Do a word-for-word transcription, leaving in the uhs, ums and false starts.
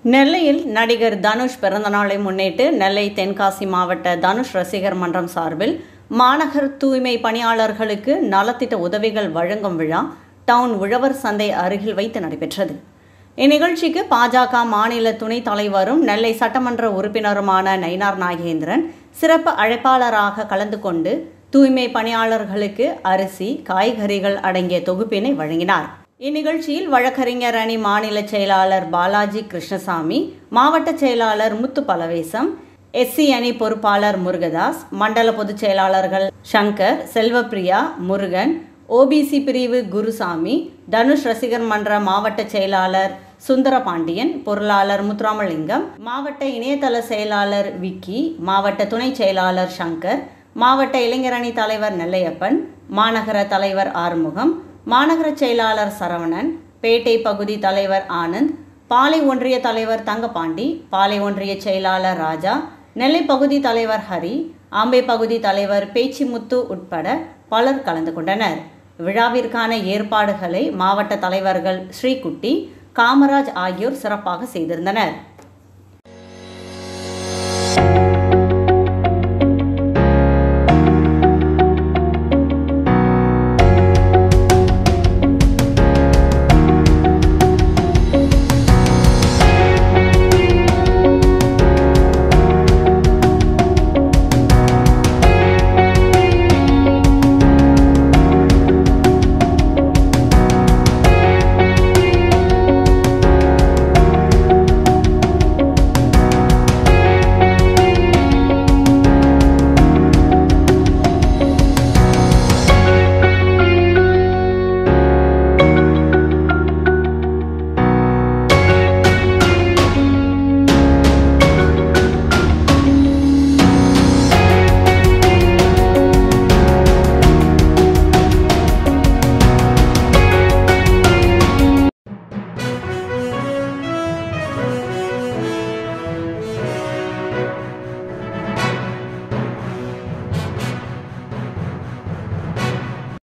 நெல்லையில் நடிகர் தனுஷ் பிறந்தநாளை முன்னிட்டு நெல்லை தென்காசி மாவட்ட தனுஷ் ரசிகர் மன்றம் சார்பில் மாநகர் தூய்மை பணியாளர்களுக்கு நலத்திட்ட உதவிகள் வழங்கும் விழா டவுன் உழவர் சந்தை அருகில் வைத்து நடைபெற்றது. இந்நிகழ்ச்சிக்கு பாஜக மாநில துணைத் தலைவரும் நெல்லை சட்டமன்ற உறுப்பினருமான நயினார் நாகேந்திரன் சிறப்பு அழைப்பாளராக கலந்து கொண்டு தூய்மை பணியாளர்களுக்கு அரிசி, காய்கறிகள் அடங்கிய தொகுப்பினை வழங்கினார். இந்நிகழ்ச்சியில் வழக்கறிஞர் அணி மாநில செயலாளர் பாலாஜி கிருஷ்ணசாமி, மாவட்ட செயலாளர் முத்து பலவேசம், எஸ்சி அணி பொறுப்பாளர் முருகதாஸ், மண்டல பொதுச் செயலாளர்கள் சங்கர், செல்வப்பிரியா, முருகன், ஓபிசி பிரிவு குருசாமி, தனுஷ் ரசிகர் மன்ற மாவட்ட செயலாளர் சுந்தரபாண்டியன், பொருளாளர் முத்துராமலிங்கம், மாவட்ட இணையதள செயலாளர் விக்கி, மாவட்ட துணை செயலாளர் சங்கர், மாவட்ட இளைஞரணி தலைவர் நெல்லையப்பன், மாநகர தலைவர் ஆறுமுகம், மாநகர செயலாளர் சரவணன், பேட்டை பகுதி தலைவர் ஆனந்த், பாலை ஒன்றிய தலைவர் தங்கபாண்டி, பாலை ஒன்றிய செயலாளர் ராஜா, நெல்லை பகுதி தலைவர் ஹரி, ஆம்பை பகுதி தலைவர் பேச்சிமுத்து உட்பட பலர் கலந்து கொண்டனர். விழாவிற்கான ஏற்பாடுகளை மாவட்ட தலைவர்கள் ஸ்ரீகுட்டி, காமராஜ் ஆகியோர் சிறப்பாக செய்திருந்தனர்.